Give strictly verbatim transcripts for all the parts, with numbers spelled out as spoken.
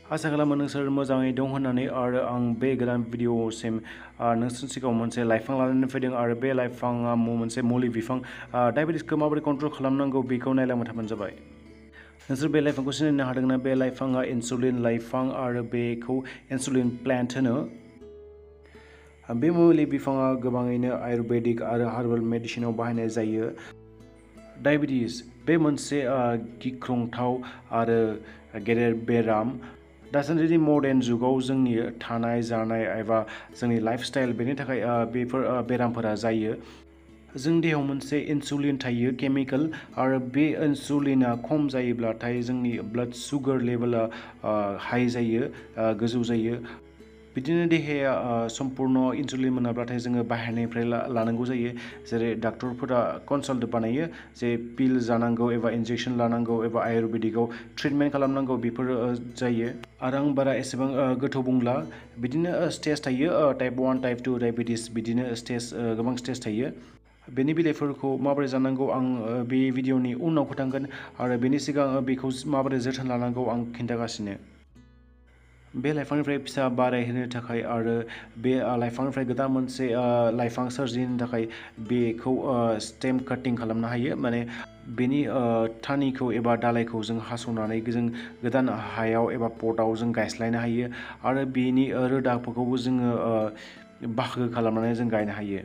आसा खालामो नोंसोर मोजाङै दं होननानै आरो आं बे गोदान भिडिअसिम नोंसोरनि सिगाङाव मोनसे लाइफां लानानै फैदों आरो बे लाइफाङा मोनसे मुलि बिफां डायबेटिसखौ माबोरै कन्ट्रल खालामनांगौ बेखौ नायलांबाय थाबानो जाबाय। नोंसोर बे लाइफांखौ सिनायनो हादोंना? बे लाइफाङा इनसुलिन लाइफां आरो बेखौ इनसुलिन प्लान्ट होनो। बे मुलि बिफाङा गोबाङैनो आयुर्वेदिक आरो हार्बेल मेडिसिनाव बाहायनाय जायो। डायबेटिस बे मोनसे गिख्रंथाव आरो गेदेर बेराम। दासान्दि मडार्न जुगाव जोंनि थानाय जानाय एबा जोंनि लाइफस्टाइल बेनि थाखाय बेफोर बेरामफोरा जायो। जोंनि देहायाव मोनसे इनसुलिन थायो केमिकेल, आरो बे इनसुलिना खम जायोब्लाथाय जोंनि ब्लाड सुगार लेभेला हाई जायो, गोजौ जायो। बिदिनो देहाया सम्पुर्ण इनसुलिन मोनाब्लाथाय जोङो बाहेरनिफ्राय लानांगौ जायो। जेरै डाक्टरफोरा कनसाल्ट बानायो जे पिल जानांगौ एबा इन्जेक्सन लानांगौ एबा आयुर्वेदिकआव ट्रिटमेन्ट खालामनांगौ, बेफोर जायो। आरो आं बारा एसेबां गोथौ बुंला। बिदिनो स्टेज थायो, type one type two diabetes, बिदिनो स्टेज गोबां स्टेज थायो। बेनि बिलाइफोरखौ माबोरै जानांगौ आं बे भिडिअनि उनाव खोन्थागोन, आरो बेनि सिगां बेखौ माबोरै जोथोन लानांगौ आं खिन्थागासिनो। बे लाइफांनिफ्राय फिसा बारायहोनो थाखाय आरो बे लाइफांनिफ्राय गोदान मोनसे लाइफां सोरजिनो थाखाय बेखौ स्टेम काटिं खालामनो हायो। माने बेनि थानिखौ एबा दालायखौ जों हास'नानै जों गोदान हायाव एबा पटआव जों गायस्लायनो हायो, आरो बेनि रोदाफोरखौबो जोङो बाहागो खालामनानै जों गायनो हायो।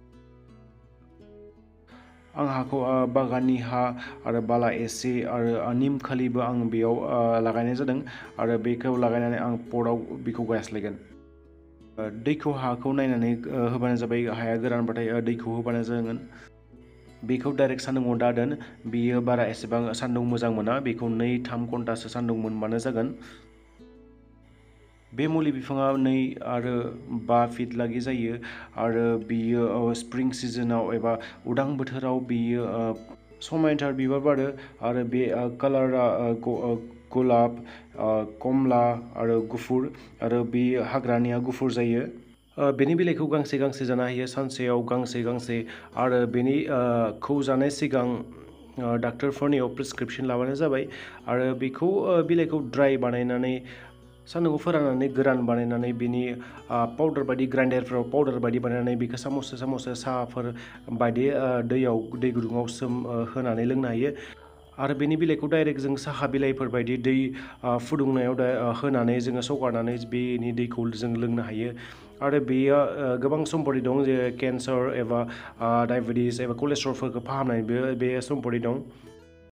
आं हाखौ बागाननि हा आरो बाला एसे आरो निम खालिबो आं बेयाव लागायनाय जादों, आरो बेखौ लागायनानै आं पटआव बेखौ गायस्लायगोन। दैखौ हाखौ नायनानै होबानो जाबाय। हाया गोरानबाथाय दैखौ होबानो जागोन। बेखौ डाइरेक्ट सान्दुंआव दादोन, बियो बारा एसेबां सान्दुं मोजां मोना। बेखौ नै थाम घन्टासो सान्दुं मोनबानो जागोन। बे मुलि बिफाङा नै आरो बा फिट लागि जायो, आरो बियो स्प्रिं सिजोनाव एबा उदां बोथोराव बियो समायनाथार बिबार बारो, आरो बे कालारा गलाब, कमला आरो गुफुर, आरो बे हाग्रानिया गुफुर जायो। बेनि बिलाइखौ गांसे गांसे जानो हायो, सानसेयाव गांसे गांसे, आरो बेनि खौ जानाय सिगां डाक्टरफोरनियाव प्रेसक्रिपसन लाबानो जाबाय। आरो बेखौ बिलाइखौ ड्राइ बानायनानै सान्दुंआव फोराननानै गोरान बानायनानै बेनि पाउदार बायदि ग्राइन्डारफ्राव पाउदार बायदि बानायनानै बेखौ सामससे सामससे साहाफोर बायदि दैयाव दै गुदुङाव सोम होनानै लोंनो हायो। आरो बेनि बिलाइखौ डाइरेक्ट जों साहा बिलाइफोर बायदि दै फुदुंनायाव होनानै जोङो सगारनानै बेनि दैखौ जों लोंनो हायो। आरो बेयो गोबां सम्पति दं, जेरै केन्सार एबा डायबेटिस एबा कलेस्ट्रलफोरखौ फाहामनायनिबो बे सम्पति दं।